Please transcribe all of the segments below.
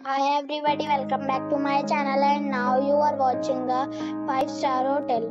Hi everybody, welcome back to my channel and now you are watching a 5-star hotel.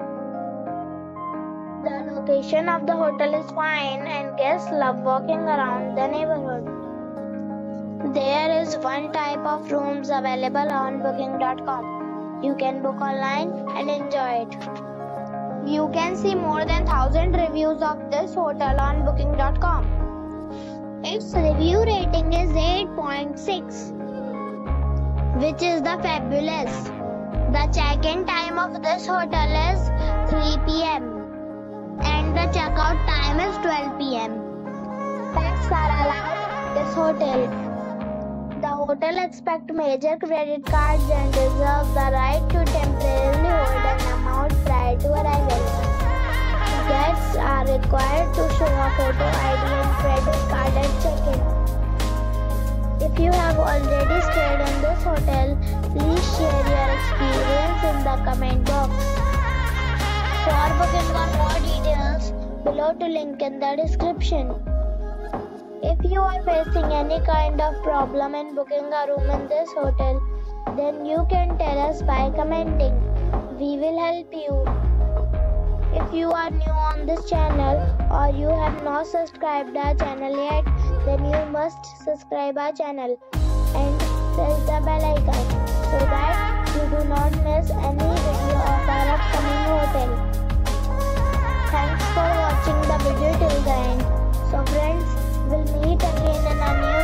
The location of the hotel is fine and guests love walking around the neighborhood. There is one type of rooms available on booking.com. You can book online and enjoy it. You can see more than 1000 reviews of this hotel on booking.com. Its review rating is 8.6. which is the fabulous. The check-in time of this hotel is 3 p.m. and the checkout time is 12 p.m. Pets are allowed in this hotel. The hotel accepts major credit cards and reserves the right to temporarily hold an amount prior to arrival. Guests are required to show a photo ID and credit card at check-in. If you have already stayed in this hotel, please share your experience in the comment box. For booking or more details, below to link in the description. If you are facing any kind of problem in booking a room in this hotel, then you can tell us by commenting. We will help you. If you are new on this channel or you have not subscribed our channel yet, then you must subscribe our channel and press the bell icon so that you do not miss any video of our upcoming hotel. Thanks for watching the video till the end. So friends, we'll meet again in a new